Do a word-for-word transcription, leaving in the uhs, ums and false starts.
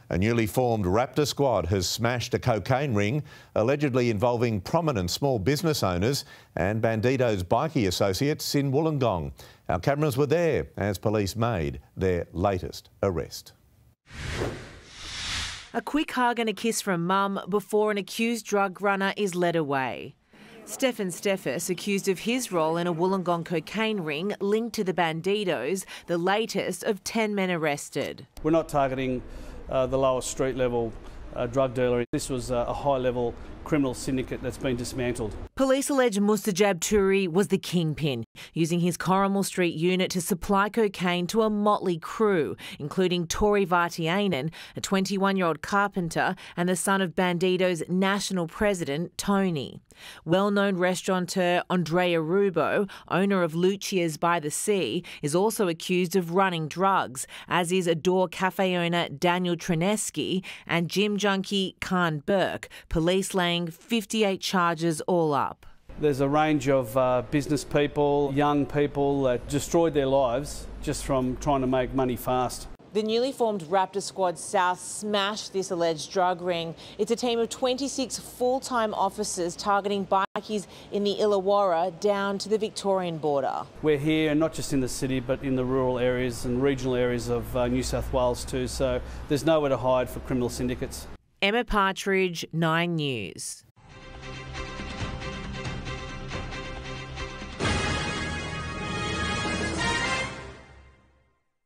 A newly formed Raptor Squad has smashed a cocaine ring allegedly involving prominent small business owners and Bandito's bikie associates in Wollongong. Our cameras were there as police made their latest arrest. A quick hug and a kiss from mum before an accused drug runner is led away. Stefan Steffes, accused of his role in a Wollongong cocaine ring linked to the Banditos, the latest of ten men arrested. We're not targeting uh, the lowest street level uh, drug dealer. This was uh, a high level criminal syndicate that's been dismantled. Police allege Mustajab Turi was the kingpin, using his Corrimal Street unit to supply cocaine to a motley crew, including Tori Vartiainen, a twenty-one-year-old carpenter and the son of Bandito's national president, Tony. Well-known restaurateur Andrea Rubo, owner of Lucia's by the Sea, is also accused of running drugs, as is Adore Cafe owner Daniel Trineski and gym junkie Khan Burke, police laying fifty-eight charges all up. There's a range of uh, business people, young people that destroyed their lives just from trying to make money fast. The newly formed Raptor Squad South smashed this alleged drug ring. It's a team of twenty-six full-time officers targeting bikies in the Illawarra down to the Victorian border. We're here not just in the city but in the rural areas and regional areas of uh, New South Wales too, so there's nowhere to hide for criminal syndicates. Emma Partridge, Nine News.